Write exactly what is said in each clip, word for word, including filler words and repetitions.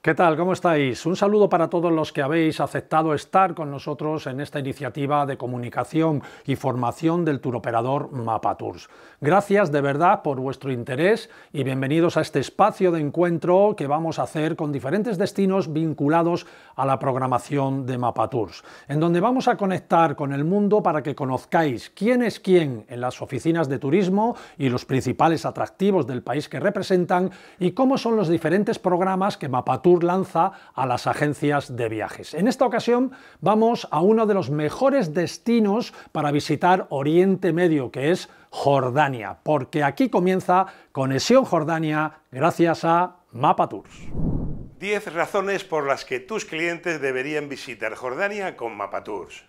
¿Qué tal? ¿Cómo estáis? Un saludo para todos los que habéis aceptado estar con nosotros en esta iniciativa de comunicación y formación del turoperador Mapatours. Gracias de verdad por vuestro interés y bienvenidos a este espacio de encuentro que vamos a hacer con diferentes destinos vinculados a la programación de Mapatours, en donde vamos a conectar con el mundo para que conozcáis quién es quién en las oficinas de turismo y los principales atractivos del país que representan y cómo son los diferentes programas que Mapatours lanza a las agencias de viajes. En esta ocasión vamos a uno de los mejores destinos para visitar Oriente Medio, que es Jordania, porque aquí comienza Conexión Jordania gracias a Mapatours. diez razones por las que tus clientes deberían visitar Jordania con Mapatours.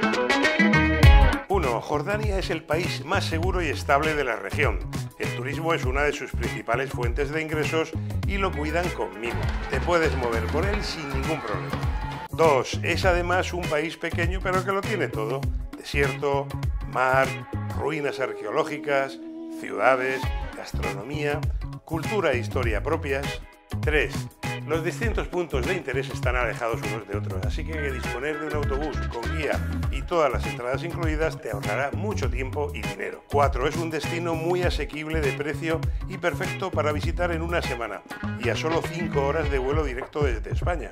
uno. Jordania es el país más seguro y estable de la región. El turismo es una de sus principales fuentes de ingresos y lo cuidan con mimo. Te puedes mover por él sin ningún problema. dos. Es además un país pequeño pero que lo tiene todo. Desierto, mar, ruinas arqueológicas, ciudades, gastronomía, cultura e historia propias. tres. Los distintos puntos de interés están alejados unos de otros, así que disponer de un autobús con guía y todas las entradas incluidas te ahorrará mucho tiempo y dinero. cuatro. Es un destino muy asequible de precio y perfecto para visitar en una semana y a solo cinco horas de vuelo directo desde España.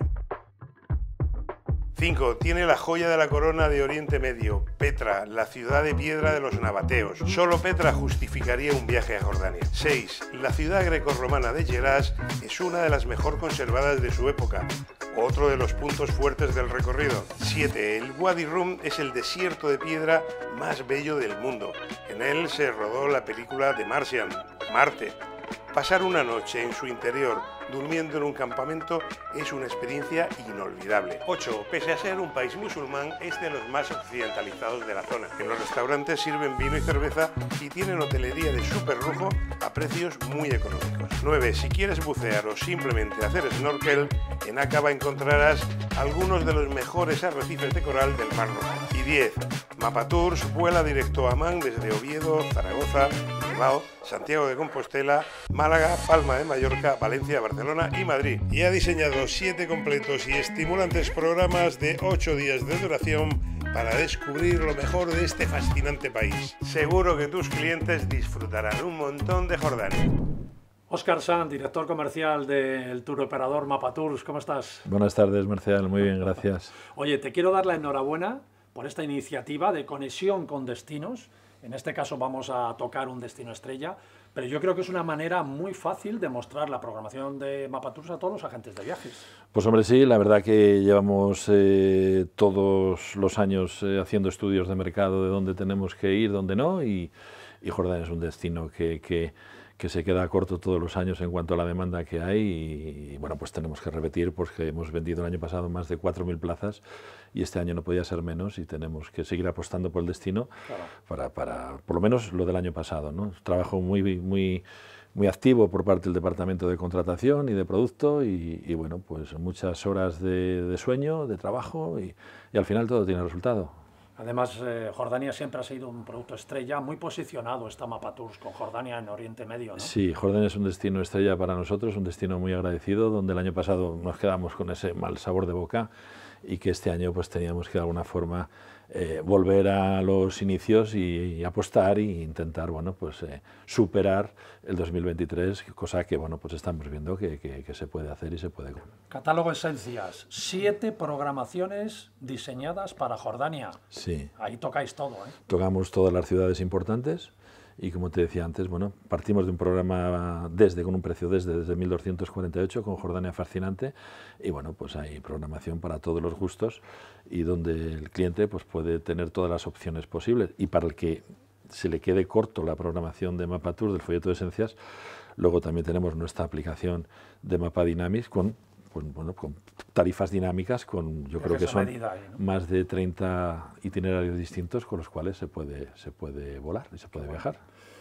cinco. Tiene la joya de la corona de Oriente Medio, Petra, la ciudad de piedra de los nabateos. Solo Petra justificaría un viaje a Jordania. seis. La ciudad grecorromana de Gerash es una de las mejor conservadas de su época, otro de los puntos fuertes del recorrido. siete. El Wadi Rum es el desierto de piedra más bello del mundo. En él se rodó la película The Martian, Marte. Pasar una noche en su interior durmiendo en un campamento es una experiencia inolvidable. ocho. Pese a ser un país musulmán, es de los más occidentalizados de la zona. En los restaurantes sirven vino y cerveza y tienen hotelería de súper lujo a precios muy económicos. nueve. Si quieres bucear o simplemente hacer snorkel, en Aqaba encontrarás algunos de los mejores arrecifes de coral del Mar Rojo. Y diez. Mapatours vuela directo a Amán desde Oviedo, Zaragoza, Bilbao, Santiago de Compostela, Málaga, Palma de Mallorca, Valencia, Barcelona y Madrid. Y ha diseñado siete completos y estimulantes programas de ocho días de duración para descubrir lo mejor de este fascinante país. Seguro que tus clientes disfrutarán un montón de Jordania. Óscar Sanz, director comercial del turoperador Mapatours, ¿cómo estás? Buenas tardes, Marcial, muy bien, gracias. Oye, te quiero dar la enhorabuena por esta iniciativa de conexión con destinos. En este caso vamos a tocar un destino estrella, pero yo creo que es una manera muy fácil de mostrar la programación de Mapatours a todos los agentes de viajes. Pues hombre, sí, la verdad que llevamos eh, todos los años eh, haciendo estudios de mercado de dónde tenemos que ir, dónde no, y, y Jordania es un destino que, que, que se queda corto todos los años en cuanto a la demanda que hay, y, y bueno, pues tenemos que repetir, porque hemos vendido el año pasado más de cuatro mil plazas, y este año no podía ser menos y tenemos que seguir apostando por el destino, claro, para, para por lo menos lo del año pasado, ¿no? Trabajo muy, muy, muy activo por parte del departamento de contratación y de producto y, y bueno, pues muchas horas de, de sueño, de trabajo y, y al final todo tiene resultado. Además, eh, Jordania siempre ha sido un producto estrella, muy posicionado está Mapatours con Jordania en Oriente Medio, ¿no? Sí, Jordania es un destino estrella para nosotros, un destino muy agradecido, donde el año pasado nos quedamos con ese mal sabor de boca y que este año pues teníamos que de alguna forma eh, volver a los inicios y, y apostar e intentar, bueno, pues eh, superar el dos mil veintitrés, cosa que bueno, pues estamos viendo que, que, que se puede hacer y se puede. Catálogo Esencias, siete programaciones diseñadas para Jordania. Sí. Ahí tocáis todo, ¿eh? Tocamos todas las ciudades importantes. Y como te decía antes, bueno, partimos de un programa desde, con un precio desde, desde mil doscientos cuarenta y ocho, con Jordania Fascinante, y bueno, pues hay programación para todos los gustos y donde el cliente pues puede tener todas las opciones posibles. Y para el que se le quede corto la programación de Mapatours, del folleto de esencias, luego también tenemos nuestra aplicación de Mapa Dynamics con, con, bueno, con tarifas dinámicas, con yo creo que son medida ahí, ¿no? Más de treinta itinerarios distintos con los cuales se puede, se puede volar y se puede viajar.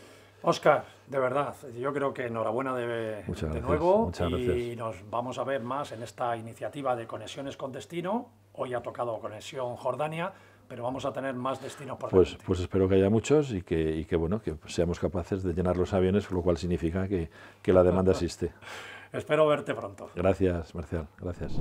Óscar, de verdad, yo creo que enhorabuena de, de nuevo muchas y gracias. Nos vamos a ver más en esta iniciativa de conexiones con destino. Hoy ha tocado Conexión Jordania, pero vamos a tener más destinos por pues, delante. pues espero que haya muchos y que, y que, bueno, que seamos capaces de llenar los aviones, lo cual significa que, que la demanda existe. Espero verte pronto. Gracias, Marcial, gracias.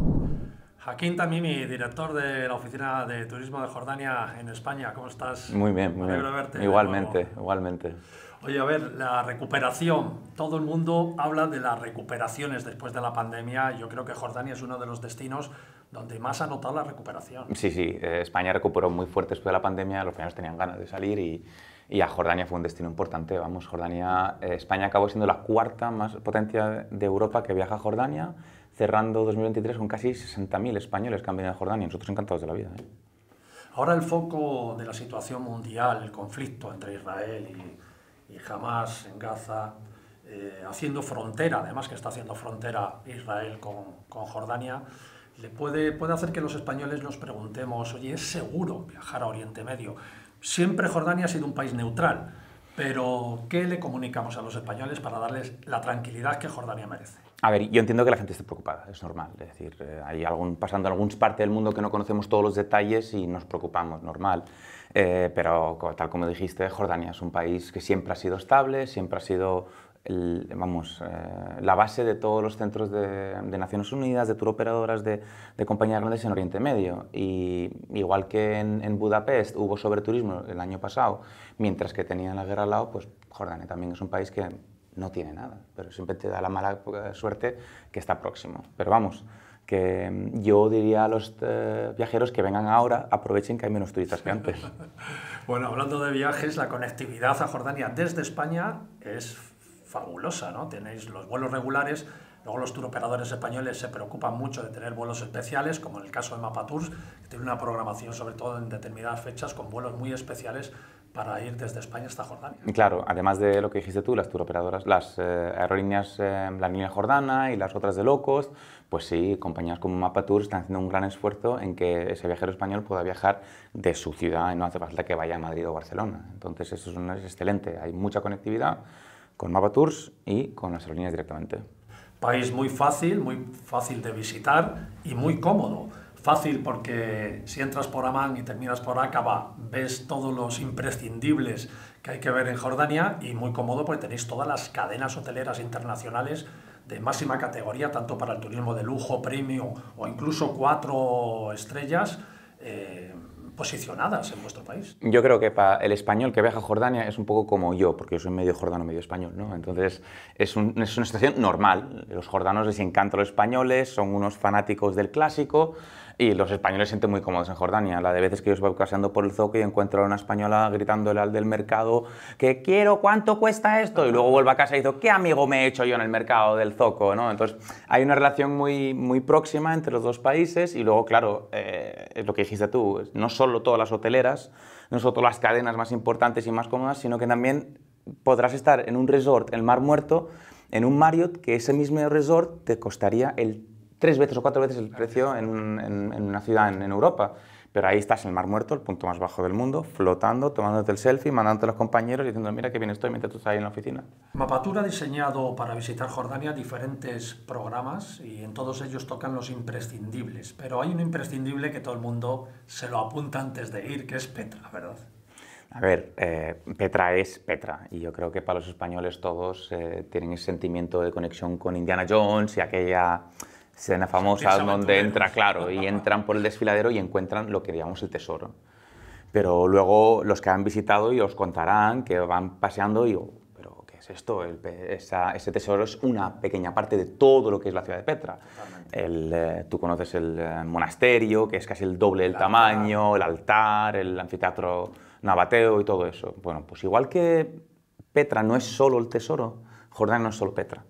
Hakim Tamimi, director de la Oficina de Turismo de Jordania en España. ¿Cómo estás? Muy bien, muy bien. Verte igualmente, igualmente. Oye, a ver, la recuperación. Todo el mundo habla de las recuperaciones después de la pandemia. Yo creo que Jordania es uno de los destinos donde más ha notado la recuperación. Sí, sí. Eh, España recuperó muy fuerte después de la pandemia. Los españoles tenían ganas de salir y, y a Jordania fue un destino importante. Vamos, Jordania, eh, España acabó siendo la cuarta más potencia de Europa que viaja a Jordania, cerrando dos mil veintitrés con casi sesenta mil españoles que han venido a Jordania. Nosotros encantados de la vida, ¿eh? Ahora el foco de la situación mundial, el conflicto entre Israel y, y Hamas en Gaza, eh, haciendo frontera, además que está haciendo frontera Israel con, con Jordania, le puede, puede hacer que los españoles nos preguntemos, oye, ¿es seguro viajar a Oriente Medio? Siempre Jordania ha sido un país neutral, pero ¿qué le comunicamos a los españoles para darles la tranquilidad que Jordania merece? A ver, yo entiendo que la gente esté preocupada, es normal. Es decir, eh, hay algún, pasando en alguna parte del mundo que no conocemos todos los detalles y nos preocupamos, normal. Eh, pero tal como dijiste, Jordania es un país que siempre ha sido estable, siempre ha sido el, vamos, eh, la base de todos los centros de, de Naciones Unidas, de turoperadoras, de, de compañías grandes en Oriente Medio. Y igual que en, en Budapest hubo sobreturismo el año pasado, mientras que tenían la guerra al lado, pues Jordania también es un país que no tiene nada, pero siempre te da la mala suerte que está próximo. Pero vamos, que yo diría a los eh, viajeros que vengan ahora, aprovechen que hay menos turistas que antes. Bueno, hablando de viajes, la conectividad a Jordania desde España es fabulosa, ¿no? Tenéis los vuelos regulares, luego los turoperadores españoles se preocupan mucho de tener vuelos especiales, como en el caso de Mapatours, que tiene una programación sobre todo en determinadas fechas con vuelos muy especiales para ir desde España hasta Jordania. Claro, además de lo que dijiste tú, las turoperadoras, las eh, aerolíneas, eh, la línea jordana y las otras de low cost, pues sí, compañías como Mapatours están haciendo un gran esfuerzo en que ese viajero español pueda viajar de su ciudad y no hace falta que vaya a Madrid o Barcelona. Entonces eso es, un, es excelente, hay mucha conectividad con Mapatours y con las aerolíneas directamente. País muy fácil, muy fácil de visitar y muy cómodo. Fácil porque si entras por Amán y terminas por Aqaba, ves todos los imprescindibles que hay que ver en Jordania, y muy cómodo porque tenéis todas las cadenas hoteleras internacionales de máxima categoría, tanto para el turismo de lujo, premium o incluso cuatro estrellas, eh, posicionadas en vuestro país. Yo creo que para el español que viaja a Jordania es un poco como yo, porque yo soy medio jordano, medio español, ¿no? Entonces es, un, es una situación normal. Los jordanos les encanta los españoles, son unos fanáticos del clásico, y los españoles se sienten muy cómodos en Jordania. La de veces que yo voy paseando por el zoco y encuentro a una española gritándole al del mercado que quiero, ¿cuánto cuesta esto? Y luego vuelve a casa y dice, ¿qué amigo me he hecho yo en el mercado del zoco? ¿No? Entonces hay una relación muy, muy próxima entre los dos países, y luego, claro, eh, es lo que dijiste tú, no solo todas las hoteleras, no solo todas las cadenas más importantes y más cómodas, sino que también podrás estar en un resort en el Mar Muerto, en un Marriott, que ese mismo resort te costaría el tres veces o cuatro veces el precio en, en, en una ciudad en, en Europa. Pero ahí estás en el Mar Muerto, el punto más bajo del mundo, flotando, tomándote el selfie, mandándote a los compañeros y diciendo, mira qué bien estoy mientras tú estás ahí en la oficina. Mapatours ha diseñado para visitar Jordania diferentes programas y en todos ellos tocan los imprescindibles. Pero hay un imprescindible que todo el mundo se lo apunta antes de ir, que es Petra, ¿verdad? A ver, eh, Petra es Petra, y yo creo que para los españoles todos eh, tienen ese sentimiento de conexión con Indiana Jones y aquella escena famosa donde entra, claro, y entran por el desfiladero y encuentran lo que llamamos el tesoro. Pero luego los que han visitado y os contarán que van paseando y digo, ¿pero qué es esto? El, esa, ese tesoro es una pequeña parte de todo lo que es la ciudad de Petra. El, eh, tú conoces el eh, monasterio, que es casi el doble del tamaño, el altar, el anfiteatro nabateo y todo eso. Bueno, pues igual que Petra no es solo el tesoro, Jordania no es solo Petra.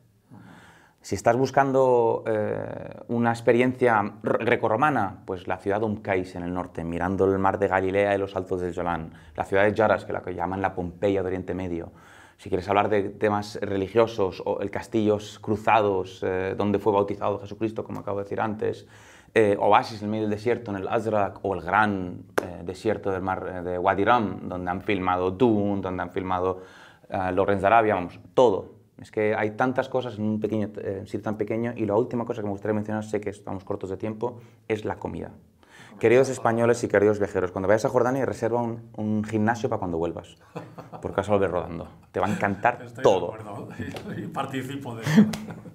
Si estás buscando eh, una experiencia grecorromana, pues la ciudad de Umkais en el norte, mirando el mar de Galilea y los altos del Jolán, la ciudad de Jaras, que la que llaman la Pompeya de Oriente Medio. Si quieres hablar de temas religiosos, o el castillos cruzados, eh, donde fue bautizado Jesucristo, como acabo de decir antes, eh, oasis en medio del desierto, en el Azraq, o el gran eh, desierto del mar de Wadi Rum, donde han filmado Dune, donde han filmado eh, Lawrence de Arabia, vamos, todo. Es que hay tantas cosas en un pequeño, eh, sitio tan pequeño, y la última cosa que me gustaría mencionar, sé que estamos cortos de tiempo, es la comida. Queridos españoles y queridos viajeros, cuando vayas a Jordania reserva un, un gimnasio para cuando vuelvas, porque vas a volver rodando. Te va a encantar Estoy todo. de acuerdo, y participo de eso.